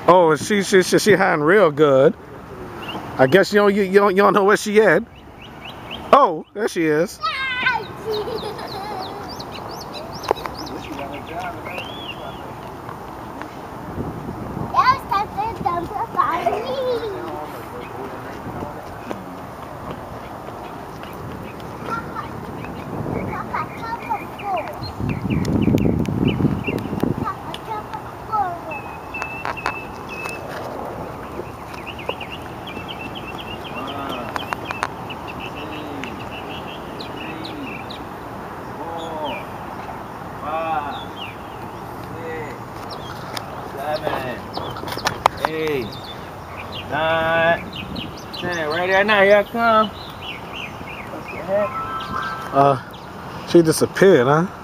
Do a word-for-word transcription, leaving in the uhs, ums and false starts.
Oh, she she she, she hiding real good. I guess you don't you, you don't you don't know where she at. Oh, there she is. Eight, nine, ten. Right there now, here I come. What the heck? Uh, she disappeared, huh?